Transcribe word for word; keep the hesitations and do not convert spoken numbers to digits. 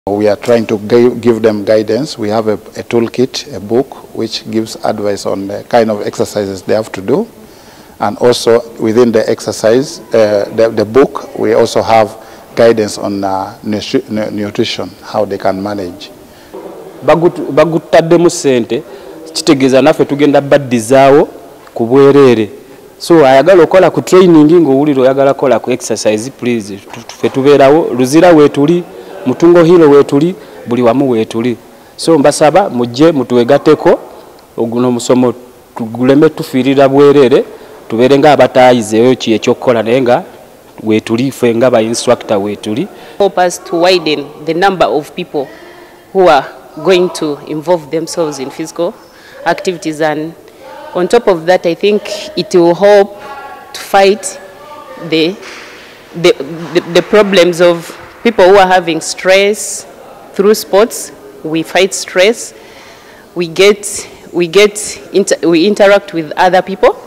We are trying to give them guidance. We have a, a toolkit, a book, which gives advice on the kind of exercises they have to do. And also within the exercise, uh, the, the book, we also have guidance on uh, nutrition, how they can manage. Bagutaddemu sente kitegeeza naffe tugenda baddizaawo ku bwereere. So ayagala okola ku training ng'owulira oyagala kola ku exercise, please ffe tubeerawo Luzira weetuli, Mutungo Hilo weetuli, buli wamu weetuli. So mbasaba mujje mutuwegateko oguno omusomo tuguleme tufiirira bwereere tubeere nga abataayizeeyo ki ekyokukola naye nga weetuli ffe nga ba instructor weetuli. Help us to widen the number of people who are going to involve themselves in physical activities, and on top of that I think it will help to fight the the, the, the problems of people who are having stress through sports. We fight stress, we get we get inter, we interact with other people.